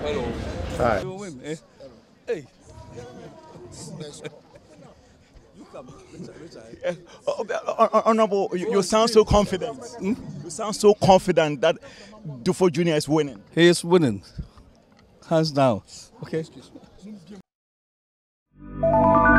Hello. Hi. You will win, eh? Hey. Honorable, you sound so confident. You sound so confident that Duffuor Jr. is winning. He is winning. Hands down. Okay.